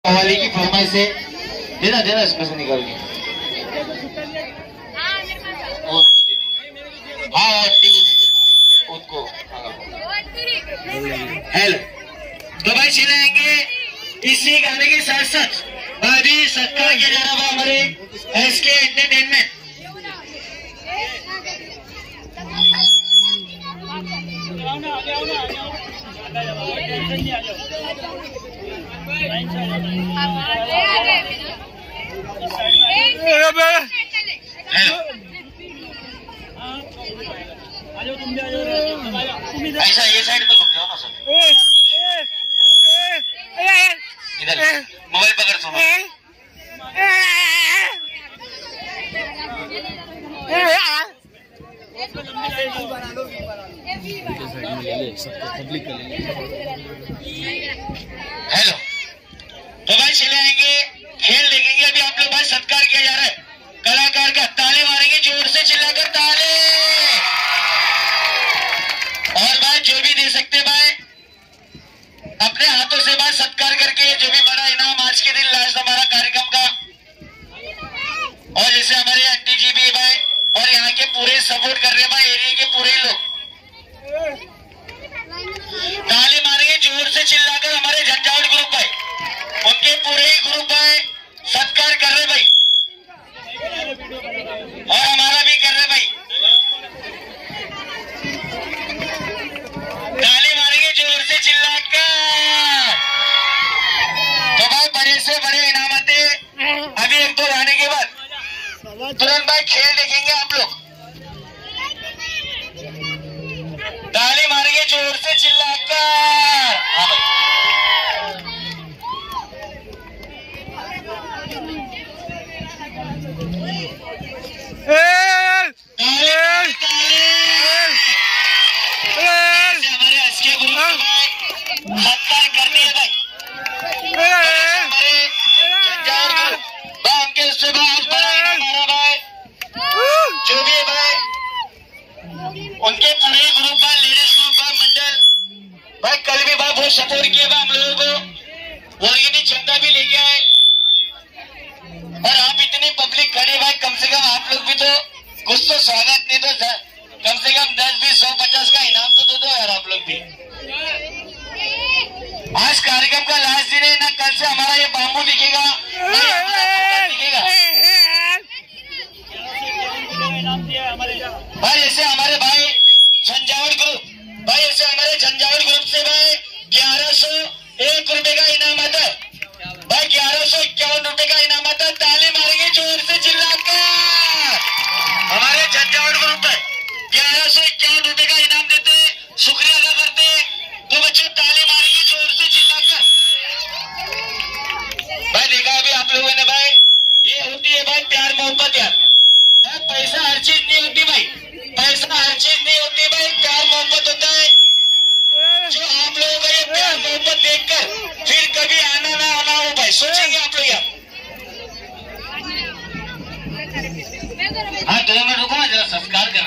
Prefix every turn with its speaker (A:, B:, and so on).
A: वाली की फरमाइश से देना देना इसमें से निकाल के। हाँ आंटी को दे उनको। हेलो तो भाई चिल्लाएंगे इसी गाने के साथ साथ अभी सक्का के जरा हमारे एसके एंटरटेनमेंट ऐसा ये साइड में घूम जाओ ना सब। इधर मोबाइल पकड़ सुनो। हेलो तो भाई चले आएंगे खेल देखेंगे। अभी आप लोग भाई सत्कार किया जा रहा है कलाकार का। ताली मारेंगे जोर से चिल्लाकर ताली। और भाई जो भी दे सकते भाई अपने हाथों से भाई सत्कार करके जो भी बड़ा इनाम आज के दिन लास्ट हमारा कार्यक्रम का। और जैसे हमारे आंटी जी भी भाई और यहाँ के पूरे सपोर्ट कर रहे हैं भाई एरिया के पूरे लोग। ताली मारेंगे जोर से चिल्लाकर हमारे झंझावट ग्रुप भाई उनके पूरे ही ग्रुप भाई सत्कार कर रहे भाई और हमारा भी कर रहे भाई। ताली मारेंगे जोर से चिल्लाकर। तो भाई बड़े से बड़े इनाम आते अभी एक दो गाने के बाद तुरंत भाई खेल देखेंगे आप लोग। ताली मारेंगे जोर से चिल्लाकर। हाँ भाई हमारे एसके गुरु सत्कार करनी है भाई। हमारे उनके उससे बहुत बड़ा इनाम हमारा भाई जो भी है भाई उनके पूरे ग्रुप का लेडीज ग्रुप का मंडल भाई कल भी भाई बहुत सपोर्ट किया भाई हम लोगों को। ऑर्गेनिक चंदा भी लेके आए और आप इतनी पब्लिक खड़ी भाई कम से कम आप लोग भी तो कुछ तो स्वागत नहीं तो कम से कम 10, 20, 100, 50 का इनाम तो दे दो यार आप लोग भी। आज कार्यक्रम का लास्ट दिन है ना कल से हमारा ये बाम्बू दिखेगा दिखेगा भाई। जैसे हमारे भाई झंझावट ग्रुप भाई ऐसे हमारे झंझावट ग्रुप से भाई 1101 रुपए का इनाम आता है भाई। 1151 रुपए का इनाम आता है। ताली मारेंगे जोर से चिल्लाकर। हमारे झंझावट ग्रुप है 1151 रुपए का इनाम देते शुक्रिया अदा करते। तो बच्चों ताली मारेंगे जोर से चिल्लाकर। भाई देखा अभी आप लोगों ने भाई ये होती है भाई प्यार मोहब्बत यार।